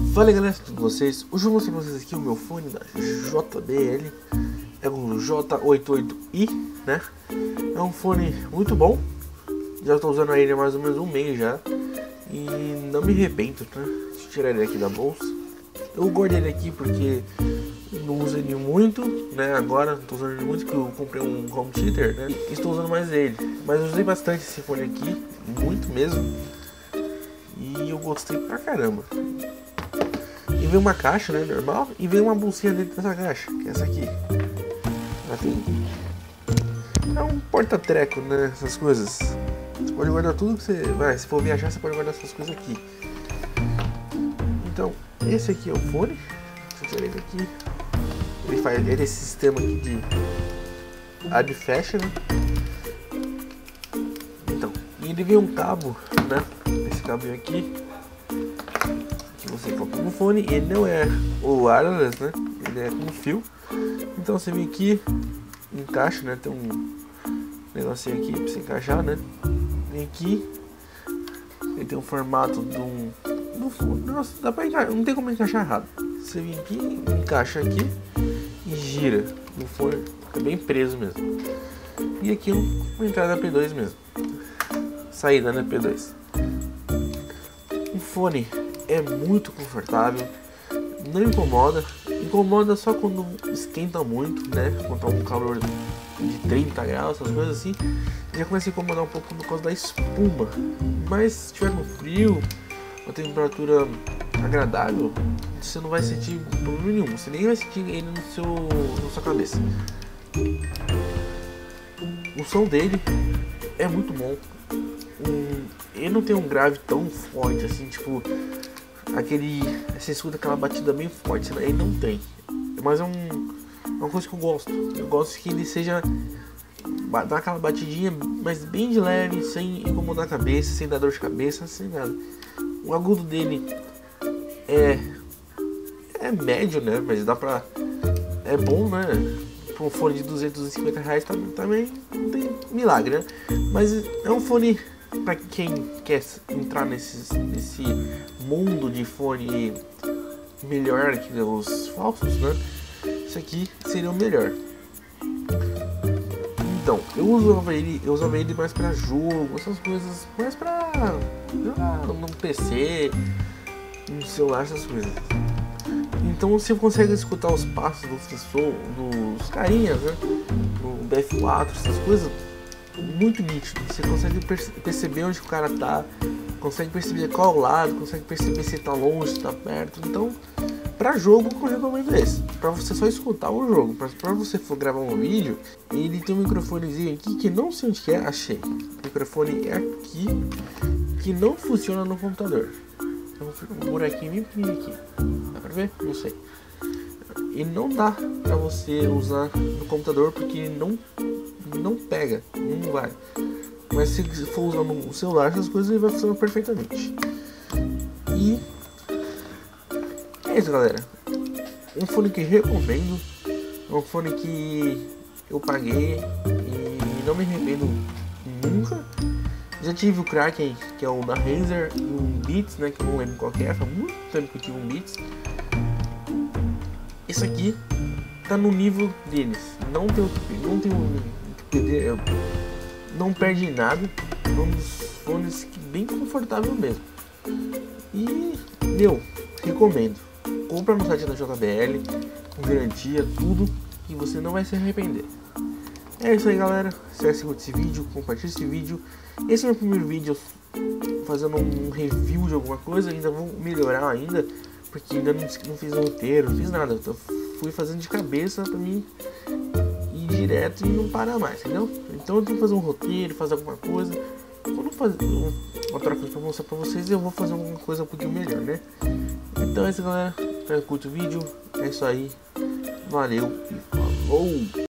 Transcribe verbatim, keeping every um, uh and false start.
Fala aí, galera, tudo com vocês? Hoje eu vou mostrar pra vocês aqui o meu fone da J B L. É um J oitenta e oito i, né? É um fone muito bom. Já estou usando ele há mais ou menos um mês já. E não me arrependo, tá? Deixa eu tirar ele aqui da bolsa. Eu guardei ele aqui porque não uso ele muito, né? Agora estou usando ele muito porque eu comprei um home theater, né? E estou usando mais ele. Mas eu usei bastante esse fone aqui, muito mesmo. E eu gostei pra caramba. E vem uma caixa, né, normal, e vem uma bolsinha dentro dessa caixa, que é essa aqui. Ela tem... É um porta-treco, né, essas coisas. Você pode guardar tudo que você... Vai, se for viajar, você pode guardar essas coisas aqui. Então, esse aqui é o fone. Você tira ele aqui. Ele faz ele esse sistema aqui de... abre e fecha, né. Então, e ele vem um cabo, né, esse cabinho aqui. Que você coloca no fone, ele não é o wireless, né? Ele é com fio. Então você vem aqui, encaixa, né? Tem um negocinho aqui pra você encaixar, né? Vem aqui, ele tem um formato de um, do fone. Nossa, dá pra encaixar, não tem como encaixar errado. Você vem aqui, encaixa aqui e gira. O fone fica bem preso mesmo. E aqui uma entrada P dois mesmo. Saída, né? P dois. O fone é muito confortável, não incomoda, incomoda só quando esquenta muito, né? Quando tá um calor de trinta graus, essas coisas assim, já começa a incomodar um pouco por causa da espuma. Mas se tiver no frio, uma temperatura agradável, você não vai sentir problema nenhum, você nem vai sentir ele no seu, na sua cabeça. O som dele é muito bom. Um, ele não tem um grave tão forte assim, tipo aquele, você escuta aquela batida bem forte, né? Ele não tem, mas é um, uma coisa que eu gosto. Eu gosto que ele seja, dar aquela batidinha, mas bem de leve, sem incomodar a cabeça, sem dar dor de cabeça, sem nada. O agudo dele é é médio, né? Mas dá pra, é bom, né? Para um fone de duzentos e cinquenta reais também não tem milagre, né? Mas é um fone para quem quer entrar nesse, nesse mundo de fone melhor que os falsos, né? Isso aqui seria o melhor. Então, eu usava ele, eu usava ele mais para jogo, essas coisas, mais para jogar no P C, no celular, essas coisas. Então você consegue escutar os passos dos pessoas, dos carinhas, né? No B F quatro, essas coisas, muito nítido. Você consegue perce perceber onde o cara tá, consegue perceber qual lado, consegue perceber se tá longe, se tá perto. Então, pra jogo, eu recomendo esse. Pra você só escutar o jogo. Pra, pra você for gravar um vídeo, ele tem um microfonezinho aqui que não sei onde que é, achei. O microfone é aqui, que não funciona no computador. Um buraquinho bem pequenininho aqui. Dá pra ver? Não sei. E não dá pra você usar no computador porque não, não pega, não vai. Mas se for usar no celular, essas coisas ele vai funcionar perfeitamente. E é isso, galera. Um fone que recomendo. É um fone que eu paguei e não me arrependo nunca. Já tive o Kraken, que é o da Razer, e um Beats, né, que eu não lembro qual que é, faz muito tempo que eu tive um Beats. Esse aqui tá no nível deles, não tem, não tem um, não perde nada, é um dos fones bem confortável mesmo. E, meu, recomendo. Compra no site da J B L, com garantia, tudo, e você não vai se arrepender. É isso aí, galera. Se você gostou desse vídeo, compartilhe esse vídeo. Esse é o meu primeiro vídeo fazendo um review de alguma coisa. Ainda vou melhorar ainda, porque ainda não, não fiz roteiro, não fiz nada. Eu fui fazendo de cabeça pra mim ir direto e não parar mais, entendeu? Então eu tenho que fazer um roteiro, fazer alguma coisa. Quando eu fazer outra coisa pra mostrar pra vocês, eu vou fazer alguma coisa um pouquinho melhor, né? Então é isso, galera. Espero que curte o vídeo. É isso aí. Valeu e falou!